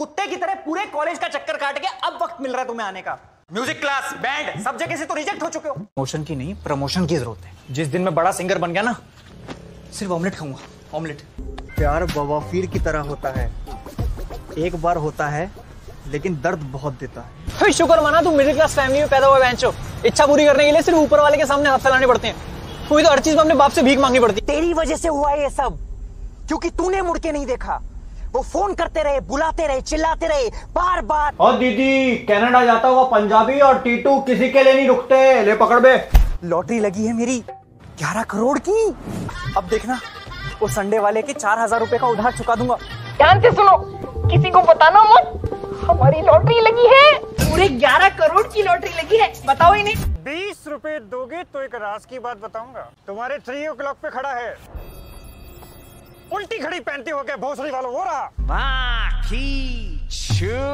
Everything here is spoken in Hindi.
कुत्ते की तरह पूरे कॉलेज का चक्कर काट के अब वक्त मिल रहा है तुम्हें आने का। म्यूजिक क्लास, बैंड, सब जगह से तो रिजेक्ट हो चुके हो। प्रमोशन की नहीं, प्रमोशन की जरूरत है। जिस दिन मैं बड़ा सिंगर बन गया ना, सिर्फ ऑमलेट खाऊंगा, ऑमलेट। प्यार बवासीर की तरह होता है, एक बार होता है लेकिन दर्द बहुत देता है। शुक्र माना तू मिडिल क्लास फैमिली में पैदा हुआ बेंचो। इच्छा पूरी करने के लिए सिर्फ ऊपर वाले के सामने हाथ फैलाने पड़ते हैं। कोई तो हर चीज में अपने बाप से भीख मांगनी पड़ती। तेरी वजह से हुआ ये सब, क्योंकि तूने मुड़ के नहीं देखा। वो फोन करते रहे, बुलाते रहे, चिल्लाते रहे बार बार। और दीदी, कनाडा जाता हुआ पंजाबी और टीटू किसी के लिए नहीं रुकते। ले पकड़ बे। लॉटरी लगी है मेरी 11 करोड़ की। अब देखना, वो संडे वाले के 4000 रुपए का उधार चुका दूंगा। ध्यान से सुनो, किसी को बताना मत, हमारी लॉटरी लगी है। पूरे 11 करोड़ की लॉटरी लगी है। बताओ ही नहीं। 20 रुपए दोगे तो एक राज की बात बताऊंगा। तुम्हारे 3 o'clock पे खड़ा है, उल्टी घड़ी पहनती हो गया भोसड़ी वालों, वो रहा।